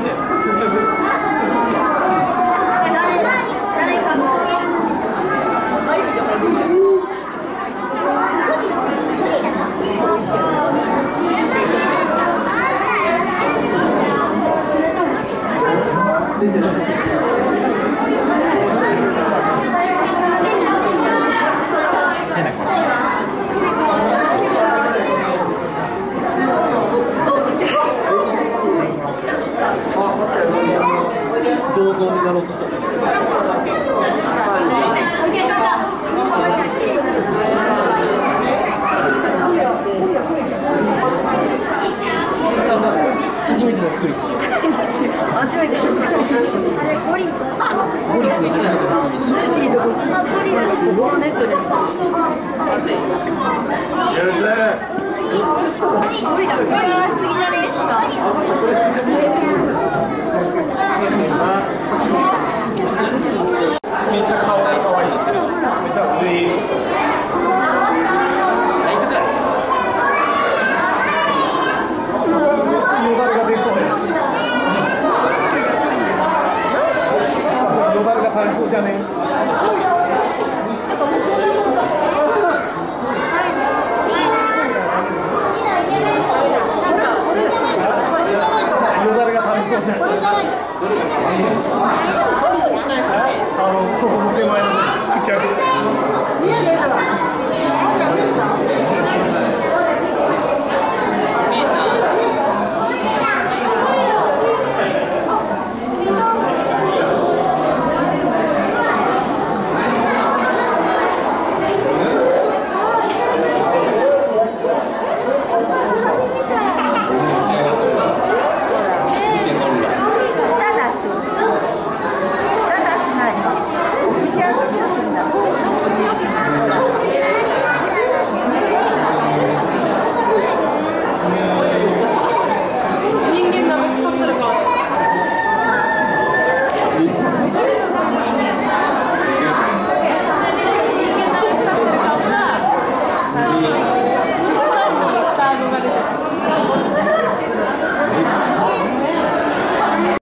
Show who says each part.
Speaker 1: 銅像になろうとした。初めてのクリシ。初めてのクリシ。ゴリク初めてのクリシ。いいとこ。ゴロネットで。よろしく。ゴリだ。これは杉田でした。めっちゃ顔が可愛いですよ。めっちゃ上。よだれが出そうや。よだれが垂れそうじゃね。よだれが垂れそうじゃない。そこの手前の口開けて。